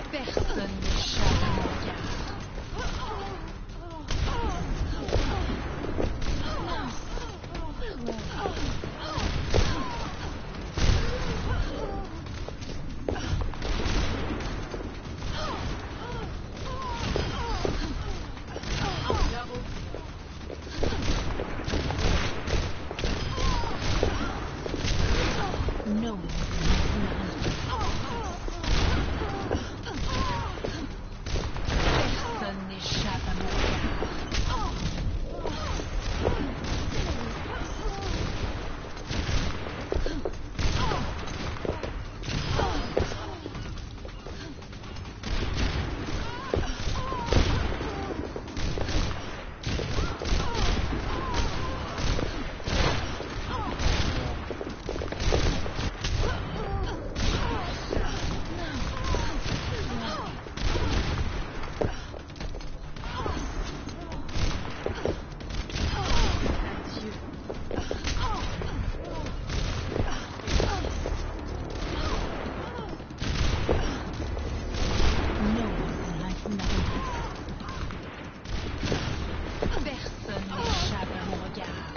Personne n'échappe à mon regard. No one Personne n'échappe à mon regard. Personne n'échappe à mon regard.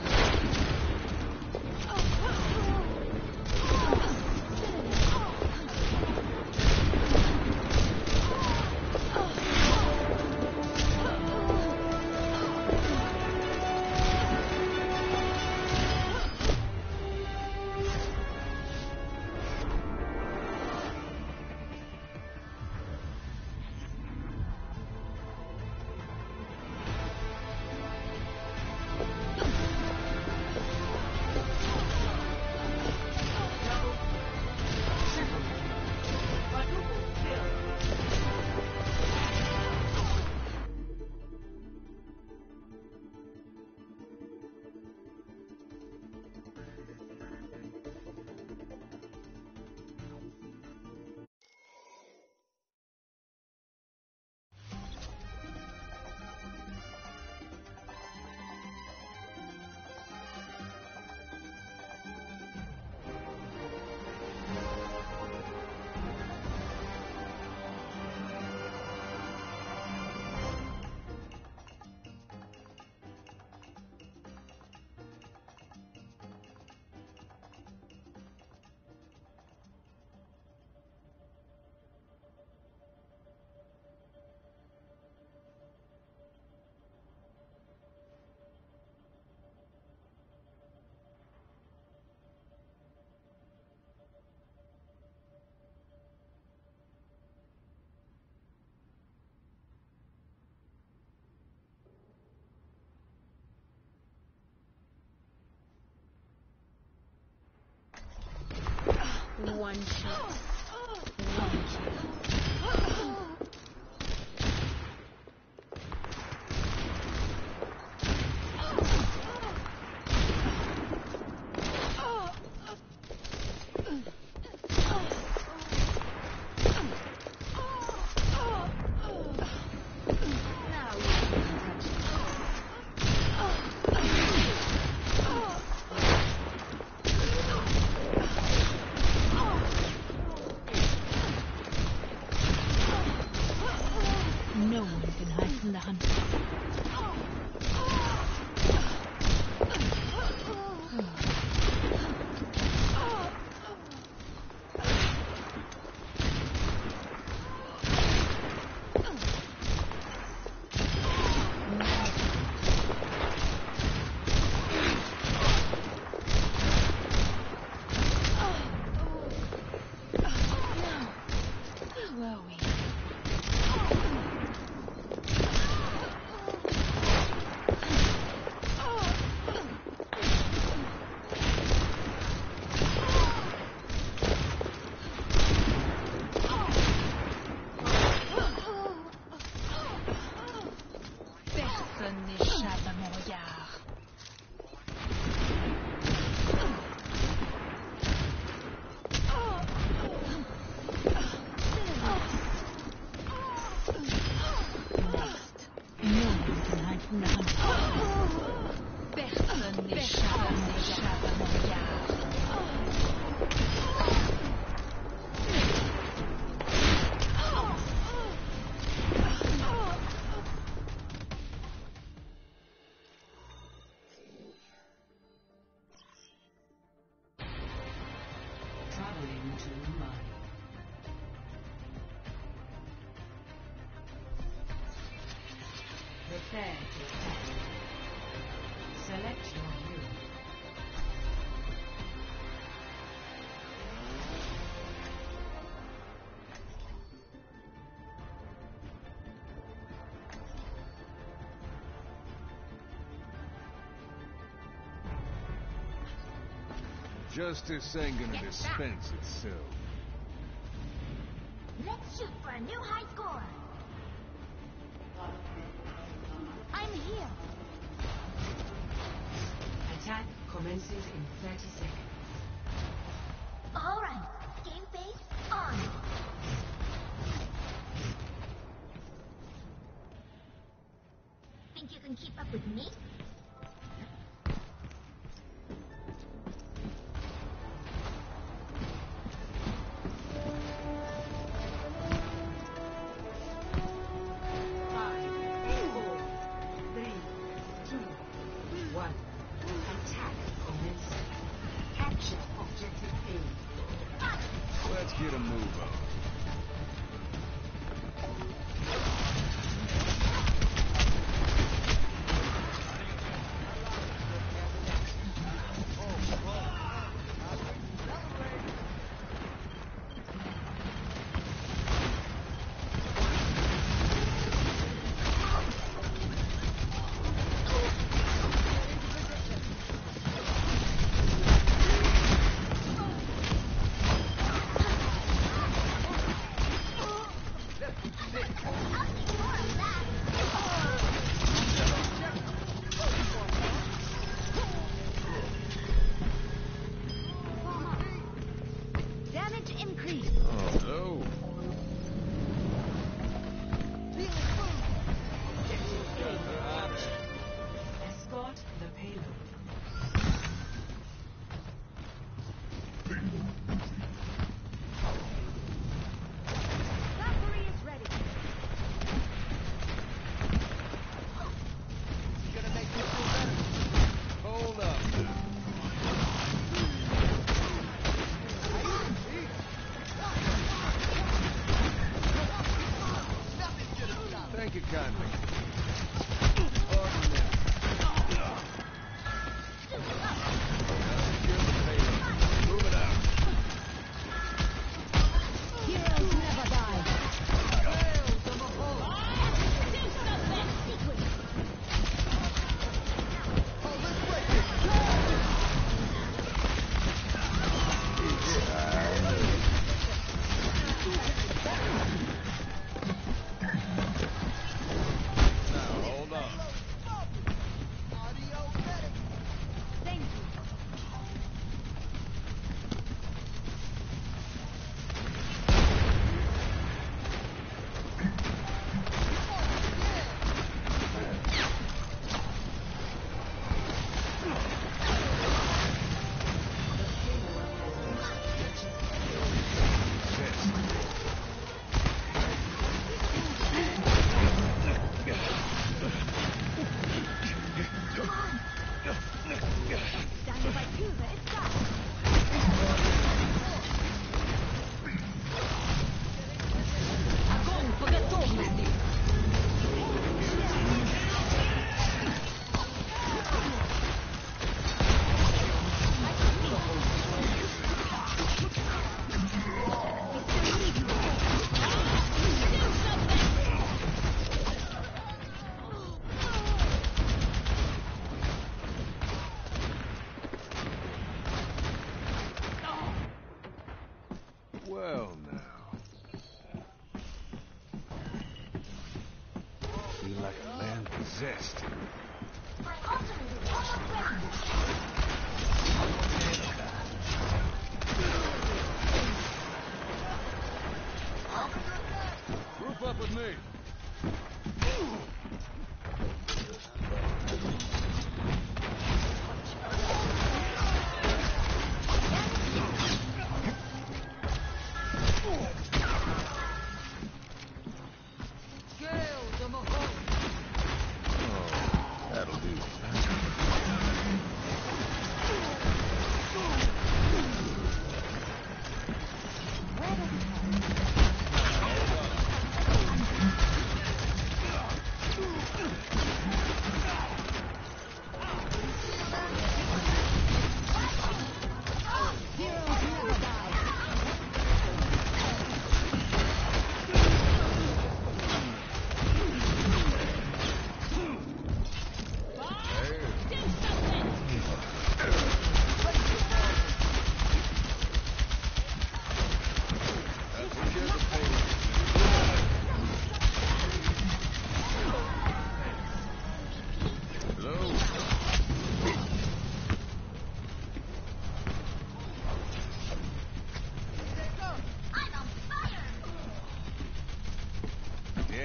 One shot. One kill. No one can hide from the hunter. Where are we? Prepare to attack. Select your unit. Justice ain't gonna dispense itself. Let's shoot for a new high score. I'm here. Attack commences in 30 seconds. All right, game face on. Think you can keep up with me? Let's get a move on. Thank you kindly. Pardon them. Move it out. Heroes never die. Well, now. Feel like a man possessed. My ultimate is almost ready. Group up with me. That'll do.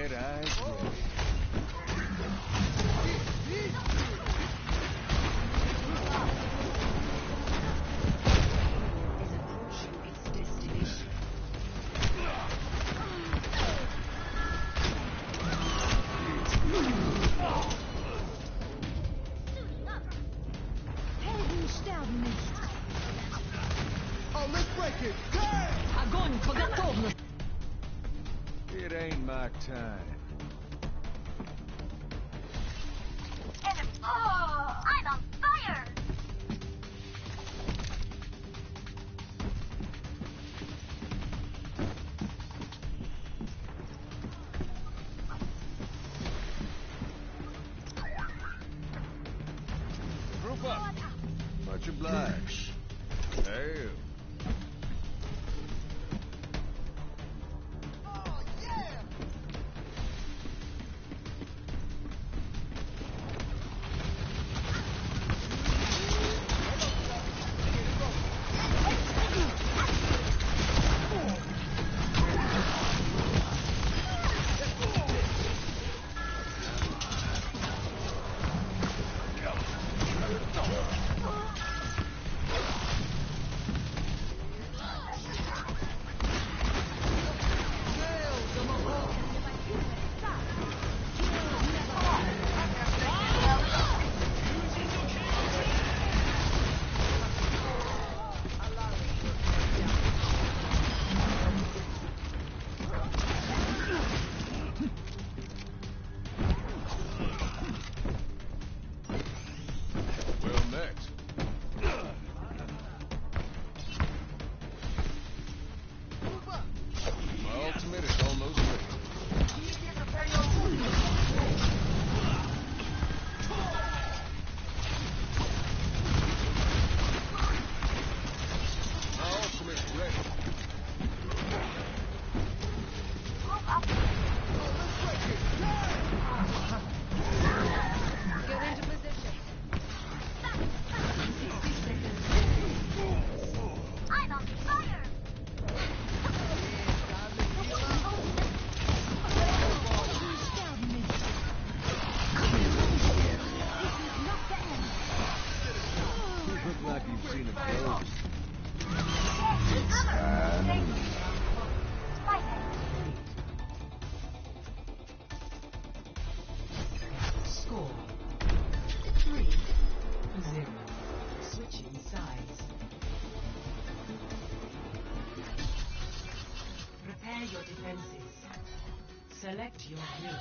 Red eyes ready. Is approaching its destination. Helden sterben nicht. Oh, let's break it! Hey! Огонь по готовности. It ain't my time. Oh, I'm on fire! Group up. Much obliged. Hey. Well, next. My ultimate is almost ready. My ultimate's ready. Get into position. I'm on fire! Helden sterben nicht. This is not the end. You look like you've seen a ghost. Score 3-0. Switching sides. Prepare your defenses. Select your hero.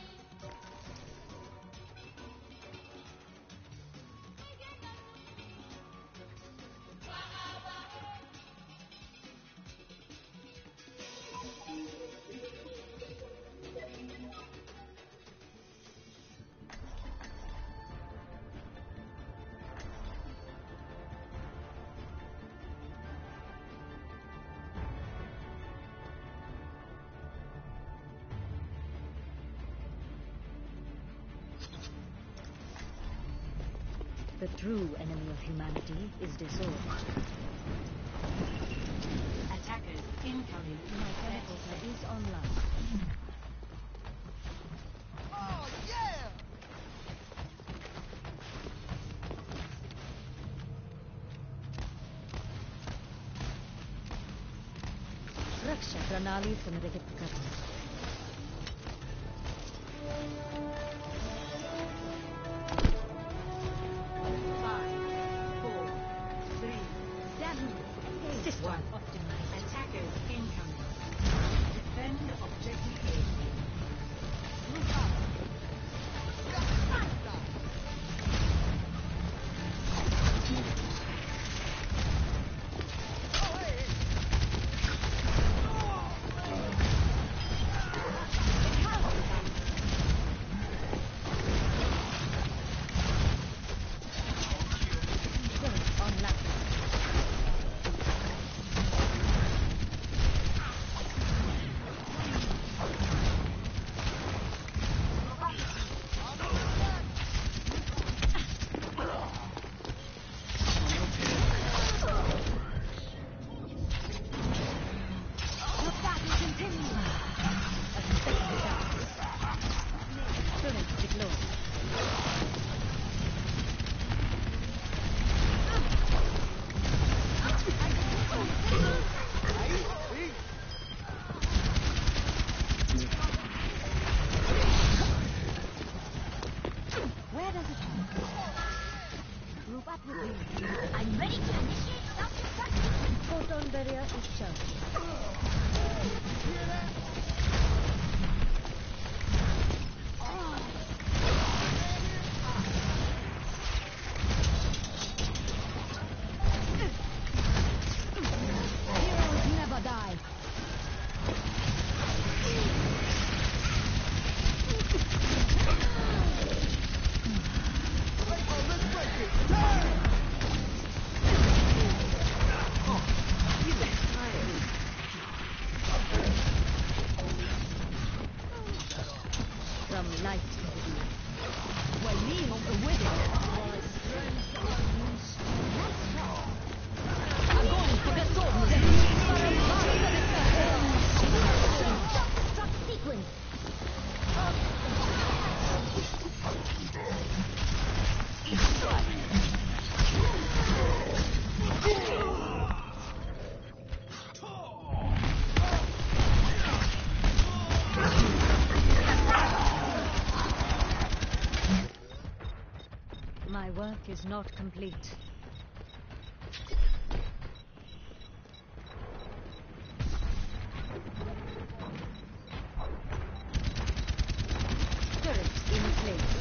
The true enemy of humanity is disorder. Attackers incoming. My teleporter is online. రక్ష ప్రణాళి పునరుద్ధరణ. 1. Attackers incoming. Defend objective A. I'm ready to initiate self-destruction. Photon barrier is charged. Heroes never die. From light to the وليهم قوتك. I'm going for the sword. Self-destruct sequence. My work is not complete. Turret in place.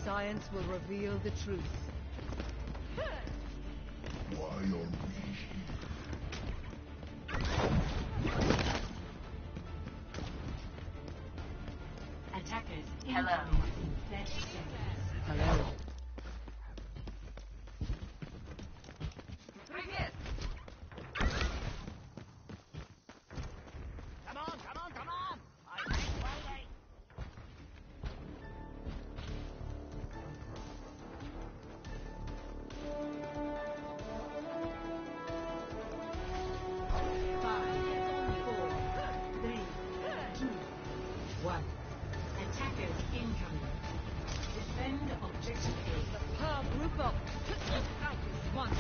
Science will reveal the truth. Why are we Attackers incoming in 30 seconds. Hello. Come on! I ain't waiting! Attackers incoming. Defend objective A. Pearl, group up. Out this one.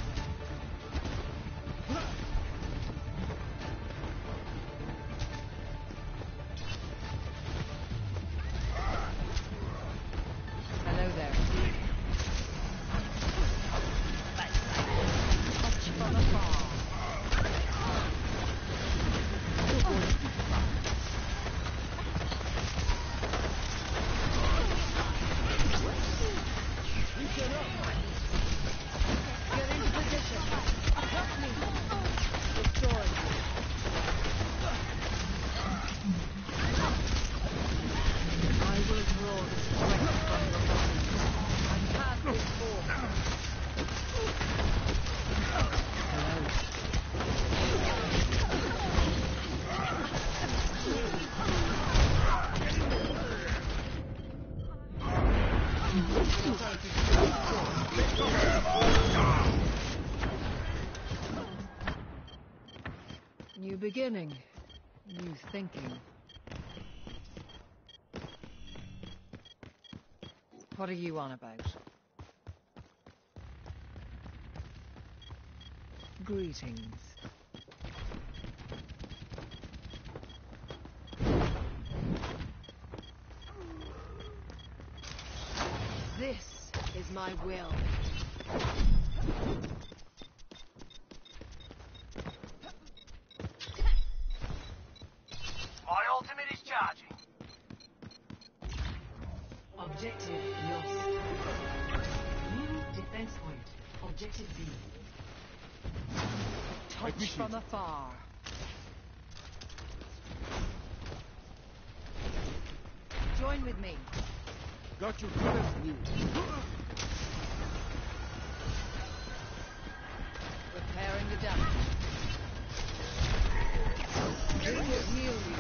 Hello there. Touch from afar. Get into position. Help me. Destroy. I will draw the strength from your body and pass this forth. Hello. New beginning, new thinking. What are you on about? Greetings. This is my will. My ultimate is charging. Objective lost. New defense point. Objective B. Touch from afar. Join with me. got your best news? Repairing the damage. This will heal you.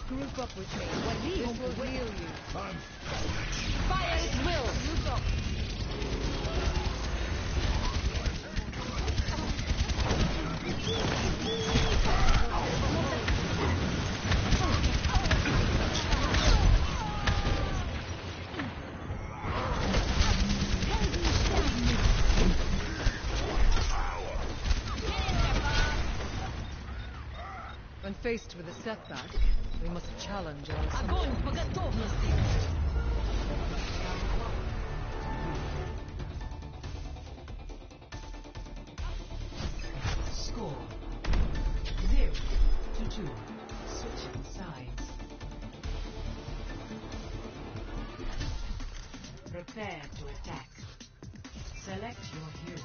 Group up with me. This will heal you. Fire's will. Group up. When faced with a setback, we must challenge our assumptions. Огонь по готовности. Score 0-2. Switching sides. Prepare to attack. Select your hero.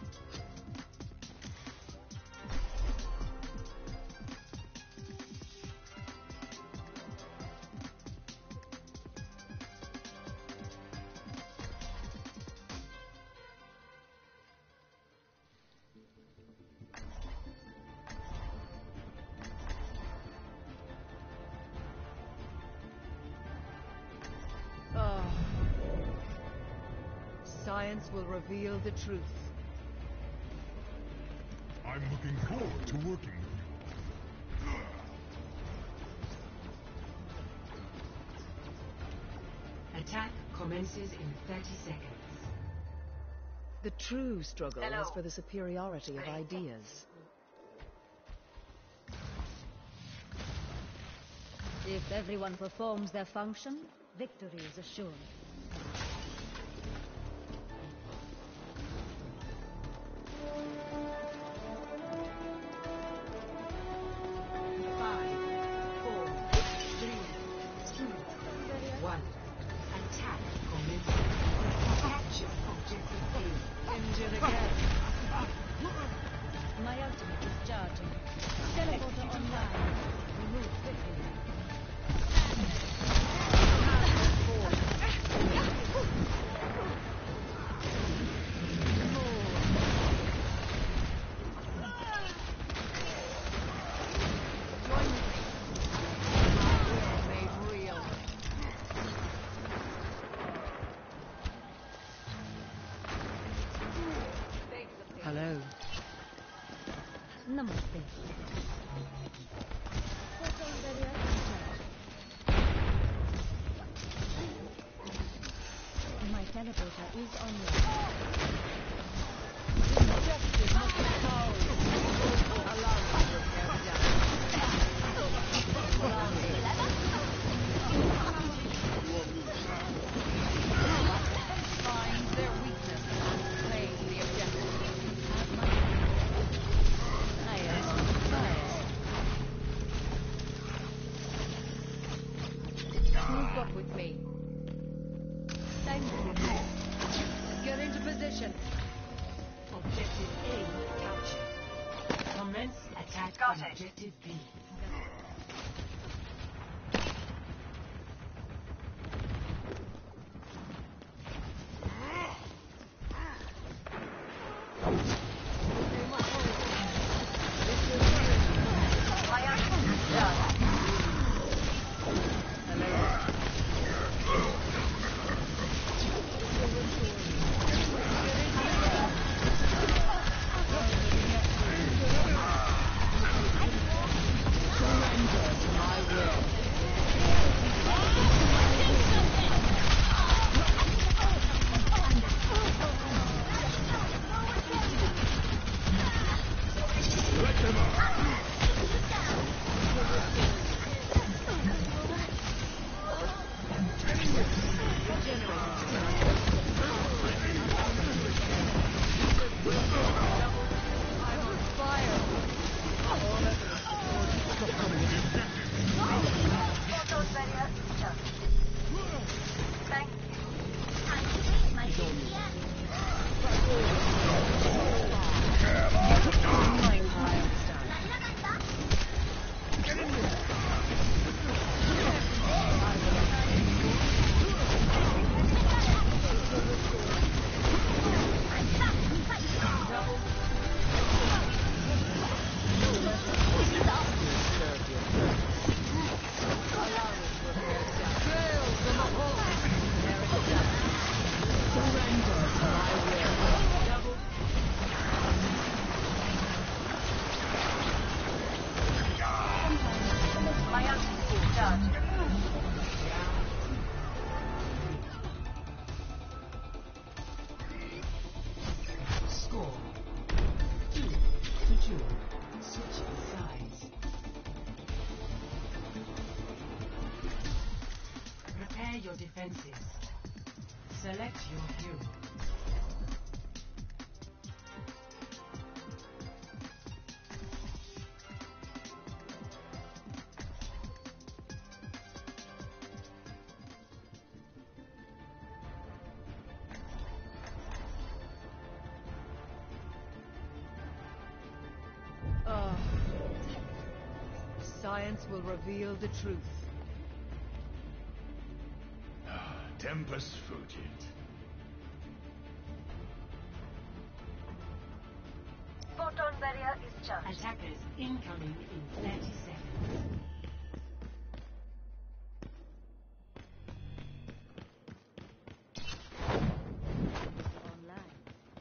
Science will reveal the truth. I'm looking forward to working with you. Attack commences in 30 seconds. The true struggle is for the superiority of ideas. If everyone performs their function, victory is assured. My ultimate is charging. Teleporter online. Remove quickly. Hello. Namaste. My teleporter is online. Justice must be told. Allow me to repair the Find their weakness and claim the objective. Group up with me. Thank you. Get into position. Objective A captured. Commence attack on Objective B. Score 2-2. Switching sides. Prepare your defenses. Select your hero. Science will reveal the truth. Tempus fugit. Photon barrier is charged. Attackers incoming in 30 seconds. Online.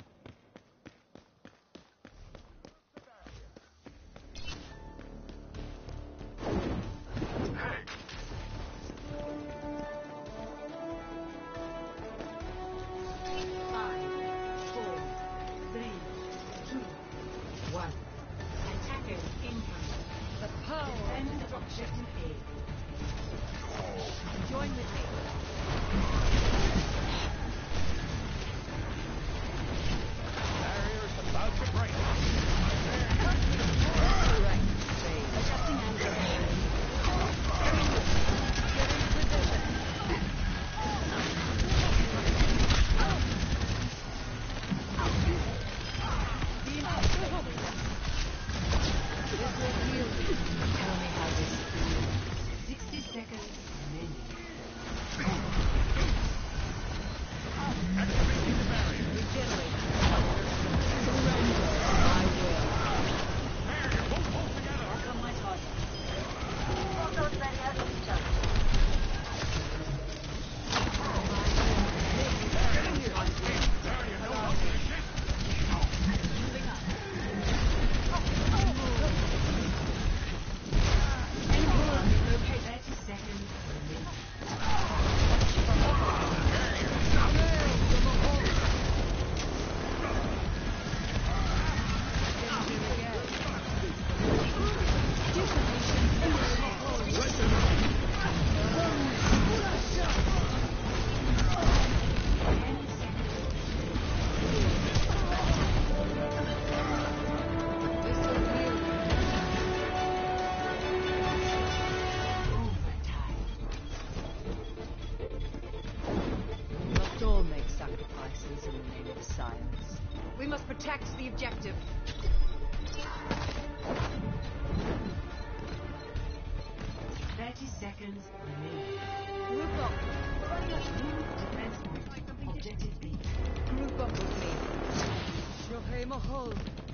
Five, four, three, two, one. Attackers incoming. The power Defend objective A. join with me. Barrier's about to break. Adjusting angle. Get into position. Beam activated. This will heal you. Tell me how this feels. 60 seconds remaining. Activating the barrier. Regenerate. Surrender. I will. Barrier, pull together. Mark on my target. Photon barrier is charged. Barrier, no longer exists. Moving up. Okay, 30 seconds remaining. We must all make sacrifices in the name of science. We must protect the objective. Seconds remaining. Group up. Defense point. Objective B. Group up with me. Shohei Mahal.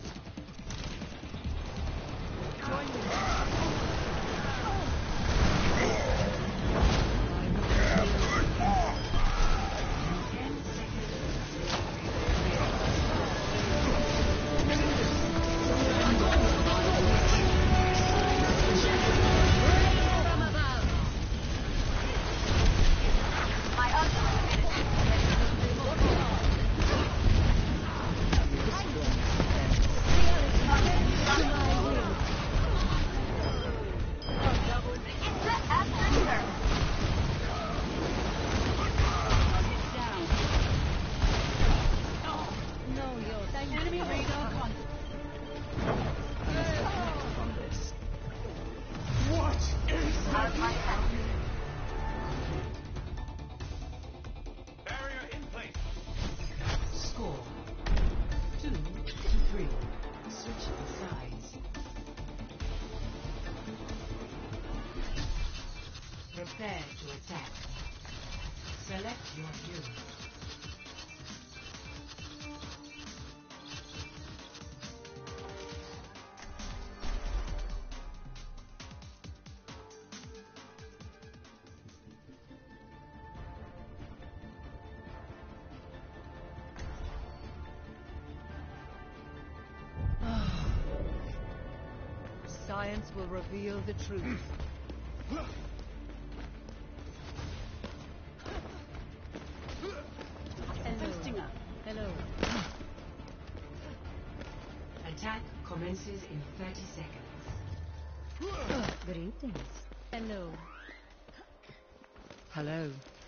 Join me. Barrier in place. Score 2-3. Switching sides. Prepare to attack. Select your hero. Science will reveal the truth. commences in 30 seconds. Greetings. Hello. Hello.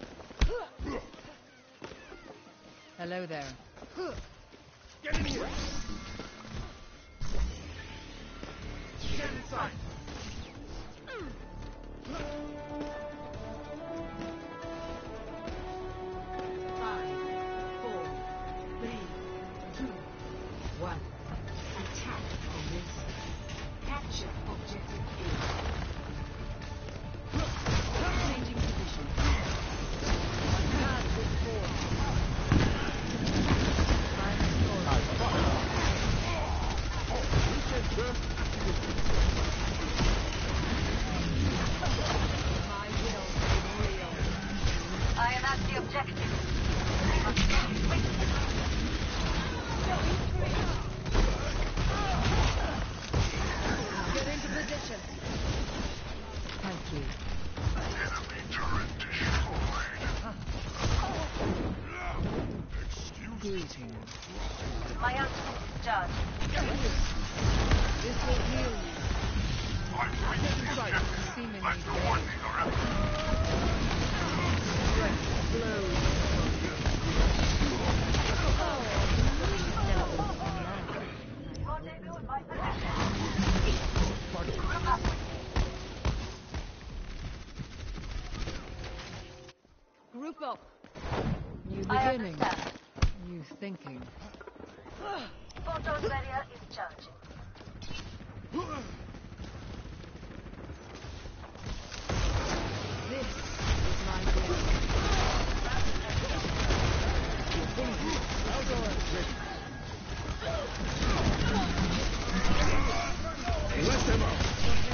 Hello there. Get in here! Get inside! Group up. New beginning. New thinking. Photon barrier is charging. This is my will. Let them out!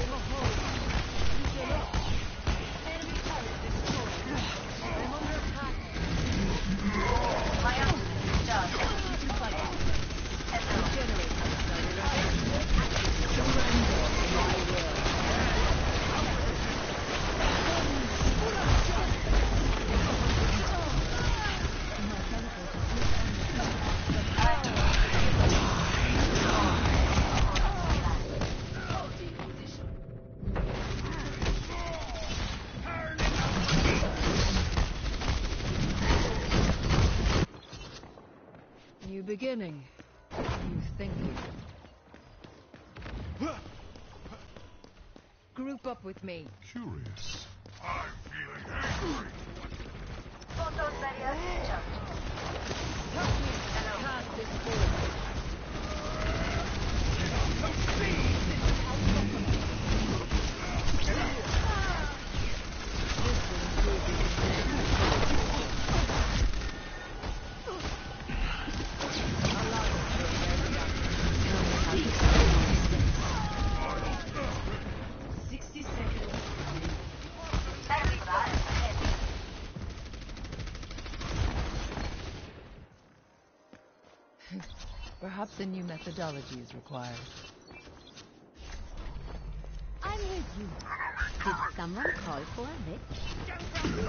New beginning. New thinking. Group up with me. Curious. I'm feeling angry! Photon barrier is charging. Cast this forward. Perhaps a new methodology is required. I'm with you. Did someone call for a lift?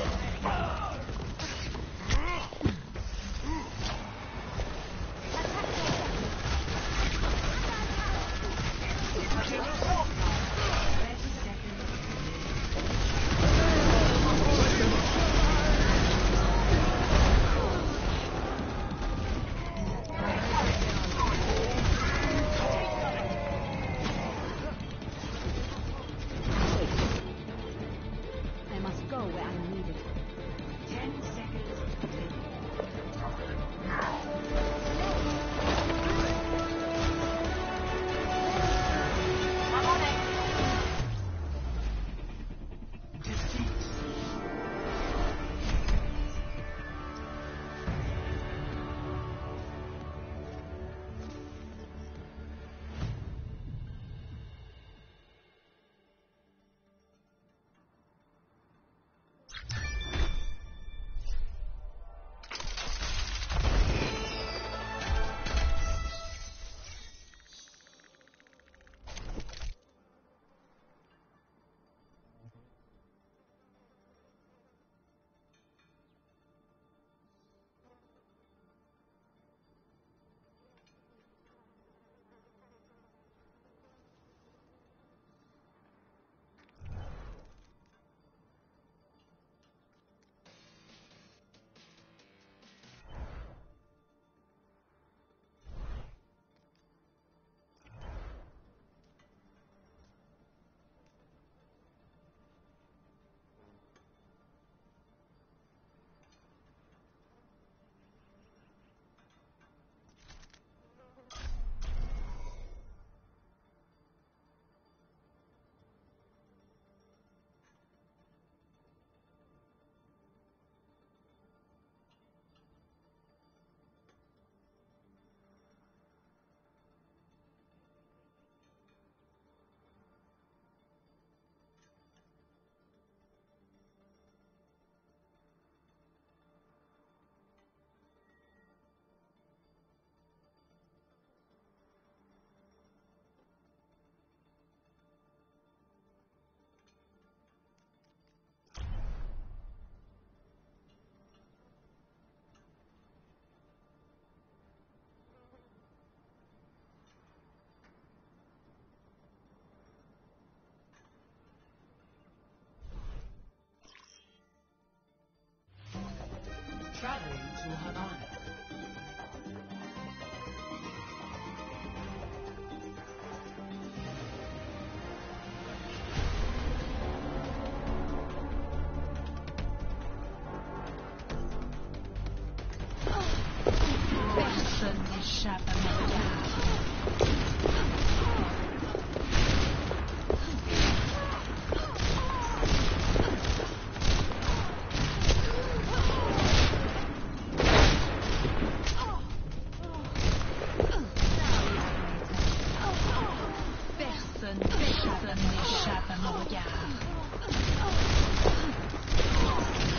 I must go where I'm needed. 10 seconds. will have honor. Personne n'échappe à mon regard. Personne n'échappe à mon regard.